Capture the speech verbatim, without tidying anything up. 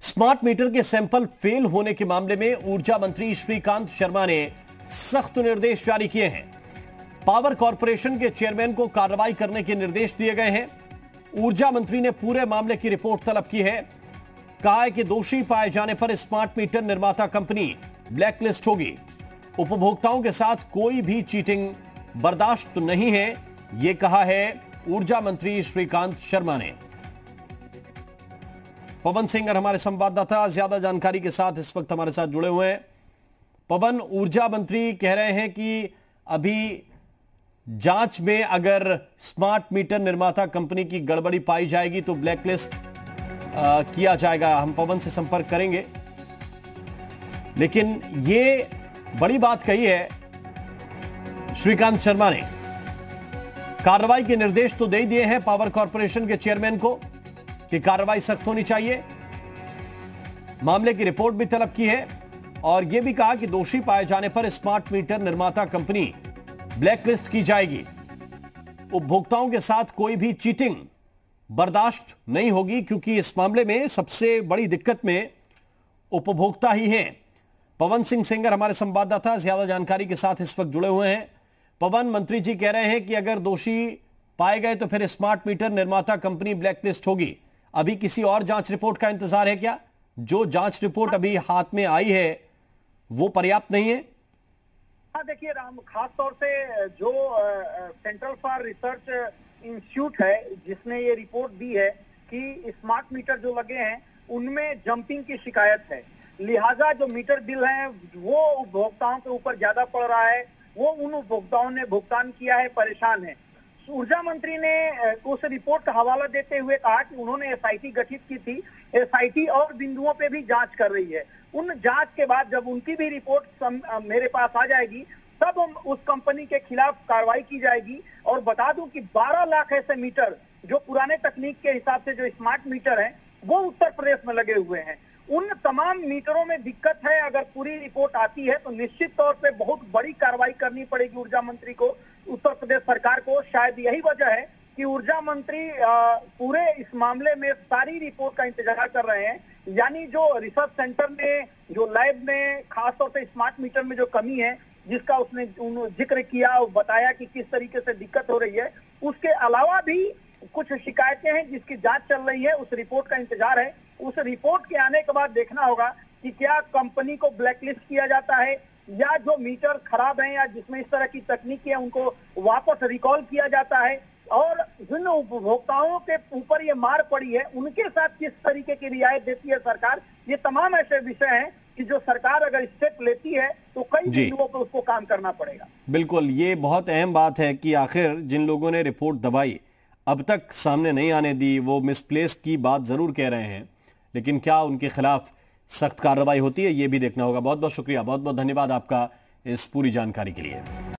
Smart meter के sample fail होने के मामले में ऊर्जा मंत्री श्रीकांत शर्मा ने सख्त निर्देश जारी किए हैं। पावर कॉर्पोरेशन के चेयरमैन को कार्रवाई करने के निर्देश दिए गए हैं। ऊर्जा मंत्री ने पूरे मामले की रिपोर्ट तलब की है। कहा है कि दोषी पाए जाने पर स्मार्ट मीटर निर्माता कंपनी ब्लैकलिस्ट होगी। उपभोक्ताओं के साथ कोई भी चीटिंग बर्दाश्त नहीं है, यह कहा है ऊर्जा मंत्री श्रीकांत शर्मा ने। पवन सिंह हमारे संवाददाता ज्यादा जानकारी के साथ इस वक्त हमारे साथ जुड़े हुए हैं। पवन, ऊर्जा मंत्री कह रहे हैं कि अभी जांच में अगर स्मार्ट मीटर निर्माता कंपनी की गड़बड़ी पाई जाएगी तो ब्लैकलिस्ट किया जाएगा। हम पवन से संपर्क करेंगे, लेकिन ये बड़ी बात कही है श्रीकांत शर्मा ने। कार्रवाई के निर्देश तो दे दिए हैं पावर कॉर्पोरेशन के चेयरमैन को कि कार्रवाई सख्त होनी चाहिए। मामले की रिपोर्ट भी तलब की है और यह भी कहा कि दोषी पाए जाने पर स्मार्ट मीटर निर्माता कंपनी ब्लैकलिस्ट की जाएगी। उपभोक्ताओं के साथ कोई भी चीटिंग बर्दाश्त नहीं होगी, क्योंकि इस मामले में सबसे बड़ी दिक्कत में उपभोक्ता ही हैं। पवन सिंह सेंगर हमारे संवाददाता ज्यादा जानकारी के साथ इस वक्त जुड़े हुए हैं। पवन, मंत्री जी कह रहे हैं कि अगर दोषी पाए गए तो फिर स्मार्ट मीटर निर्माता कंपनी ब्लैकलिस्ट होगी। अभी किसी और जांच रिपोर्ट का इंतजार है क्या? जो जांच रिपोर्ट अभी हाथ में आई है वो पर्याप्त नहीं है? हाँ, देखिए राम, खास तौर से जो सेंट्रल फॉर रिसर्च इंस्टीट्यूट है जिसने ये रिपोर्ट दी है कि स्मार्ट मीटर जो लगे हैं उनमें जंपिंग की शिकायत है, लिहाजा जो मीटर बिल है वो उपभोक्ताओं के ऊपर ज्यादा पड़ रहा है। वो उन उपभोक्ताओं ने भुगतान किया है, परेशान है। ऊर्जा मंत्री ने उस रिपोर्ट का हवाला देते हुए कहा कि उन्होंने एसआईटी गठित की थी। एसआईटी और बिंदुओं पे भी जांच कर रही है। उन जांच के बाद जब उनकी भी रिपोर्ट सम, मेरे पास आ जाएगी तब हम उस कंपनी के खिलाफ कार्रवाई की जाएगी। और बता दूं कि बारह लाख ऐसे मीटर जो पुराने तकनीक के हिसाब से जो स्मार्ट मीटर हैं वो उत्तर प्रदेश में लगे हुए हैं। उन तमाम मीटरों में दिक्कत है। अगर पूरी रिपोर्ट आती है तो निश्चित तौर पे बहुत बड़ी कार्रवाई करनी पड़ेगी ऊर्जा मंत्री को, उत्तर प्रदेश सरकार को। शायद यही वजह है कि ऊर्जा मंत्री पूरे इस मामले में सारी रिपोर्ट का इंतजार कर रहे हैं। यानी जो रिसर्च सेंटर में, जो लैब में, खासतौर से स्मार्ट मीटर में जो कमी है जिसका उसने जिक्र किया और बताया कि किस तरीके से दिक्कत हो रही है, उसके अलावा भी कुछ शिकायतें हैं जिसकी जांच चल रही है। उस रिपोर्ट का इंतजार है। उस रिपोर्ट के आने के बाद देखना होगा कि क्या कंपनी को ब्लैकलिस्ट किया जाता है या जो मीटर खराब हैं या जिसमें इस तरह की तकनीक है उनको वापस रिकॉल किया जाता है। और जिन उपभोक्ताओं के ऊपर ये मार पड़ी है उनके साथ किस तरीके की रियायत देती है सरकार। ये तमाम ऐसे विषय हैं कि जो सरकार अगर स्टेप लेती है तो कई बिंदुओं पर उसको काम करना पड़ेगा। बिल्कुल, ये बहुत अहम बात है कि आखिर जिन लोगों ने रिपोर्ट दबाई अब तक सामने नहीं आने दी, वो मिसप्लेस की बात जरूर कह रहे हैं, लेकिन क्या उनके खिलाफ सख्त कार्रवाई होती है ये भी देखना होगा। बहुत बहुत शुक्रिया, बहुत बहुत धन्यवाद आपका इस पूरी जानकारी के लिए।